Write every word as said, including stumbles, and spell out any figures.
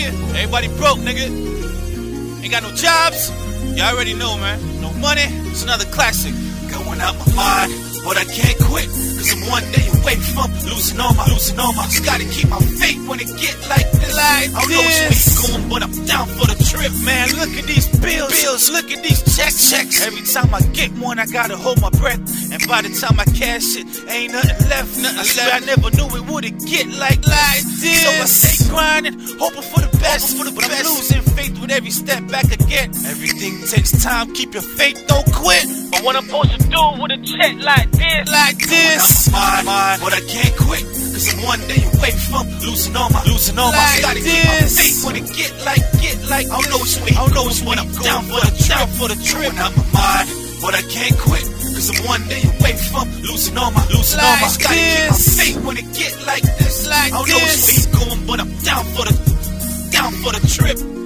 nigga. Everybody broke, nigga. Ain't got no jobs. You already know, man. No money. It's another classic. Going out my mind, but I can't quit. Cause I'm one day away from losing all my, losing all my. Just gotta keep my faith when it get like this. Like I don't know which way it's going, but I'm down for the trip, man. Look at these bills, bills. Look at these checks, checks. Every time I get one, I gotta hold my breath. And by the time I cash it, ain't nothing left, nothing I left. I never knew it would get like like this. So I stay grinding, hoping for the best, hoping for the but best. I'm losing faith with every step back again. Everything takes time, keep your faith, don't quit. But what I'm supposed to do with a check like this, like this, my mind, but I can't quit. Cause I'm one day away from losing all my, losing all like my. Gotta this. Keep my faith when it get like, get like. I don't know which way, I don't know which way I'm down for the trip, for the trip. Out my mind, but I can't quit. Cause I'm one day away from losing all my, losing like all my. Gotta keep my faith when it get like this, like I don't this. Know which way it's going, but I'm down for the, down for the trip.